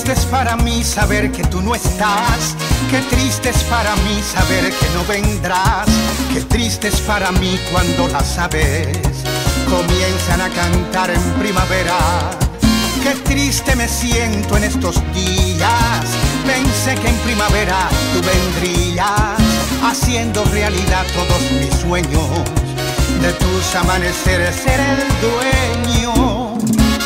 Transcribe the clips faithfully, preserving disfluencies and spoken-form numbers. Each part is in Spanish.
triste es para mí saber que tú no estás. Qué triste es para mí saber que no vendrás. Qué triste es para mí cuando las aves comienzan a cantar en primavera. Qué triste me siento en estos días. Pensé que en primavera tú vendrías, haciendo realidad todos mis sueños. De tus amaneceres ser el dueño.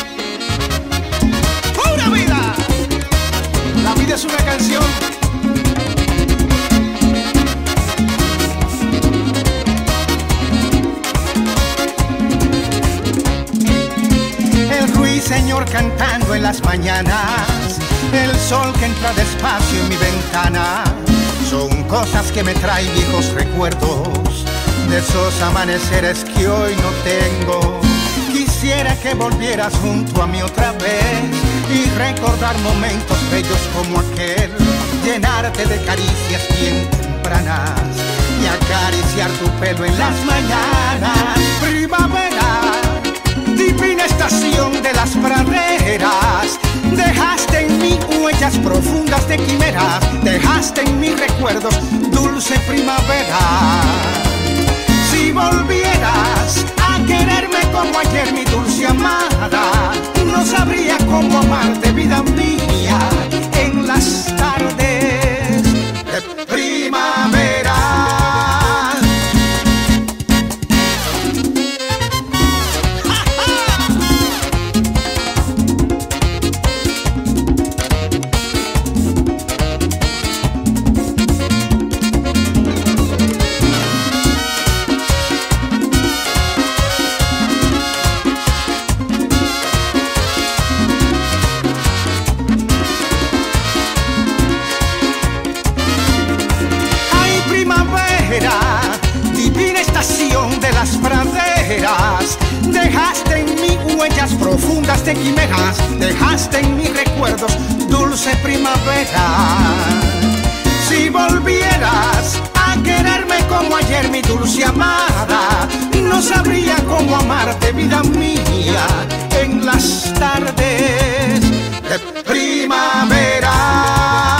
¡Pura vida! La vida es una canción. El ruiseñor cantando en las mañanas, el sol que entra despacio en mi ventana, son cosas que me traen viejos recuerdos de esos amaneceres que hoy no tengo. Quisiera que volvieras junto a mí otra vez y recordar momentos bellos como aquel, llenarte de caricias bien tempranas y acariciar tu pelo en las mañanas. Primavera, divina estación de las praderas, dejaste en mí huellas profundas de quimeras, dejaste en mis recuerdos dulce primavera. Si volvieras a quererme como ayer, mi dulce amada, no sabría cómo amarte, vida mía, en las tardes de primavera. Divina estación de las praderas, dejaste en mí huellas profundas de quimeras, dejaste en mis recuerdos dulce primavera. Si volvieras a quererme como ayer, mi dulce amada, no sabría cómo amarte, vida mía, en las tardes de primavera.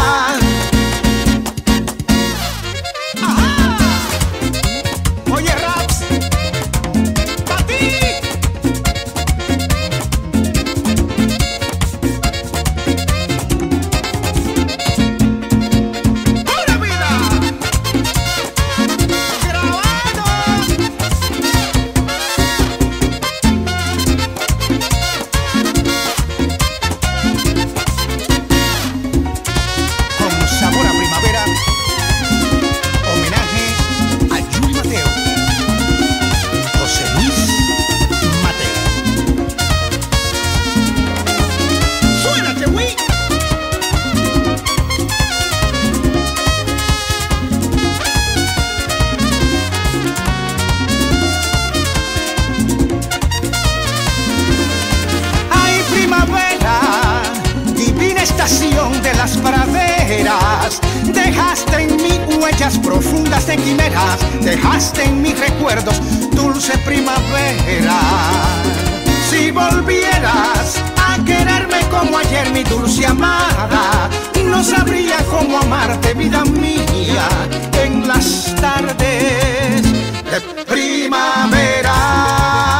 De las praderas, dejaste en mí huellas profundas de quimeras, dejaste en mis recuerdos dulce primavera. Si volvieras a quererme como ayer, mi dulce amada, no sabría cómo amarte, vida mía, en las tardes de primavera.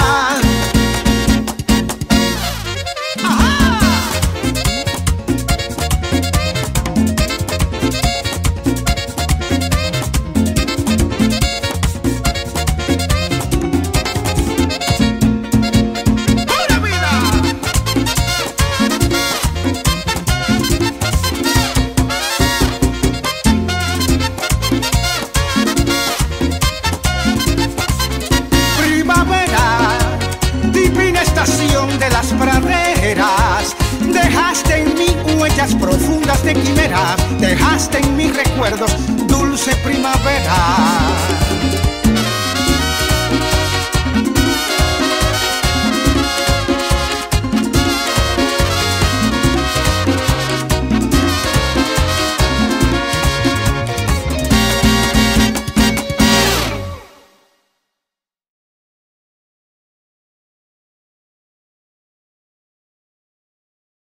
De las praderas, dejaste en mí huellas profundas de quimeras, dejaste en mis recuerdos dulce primavera.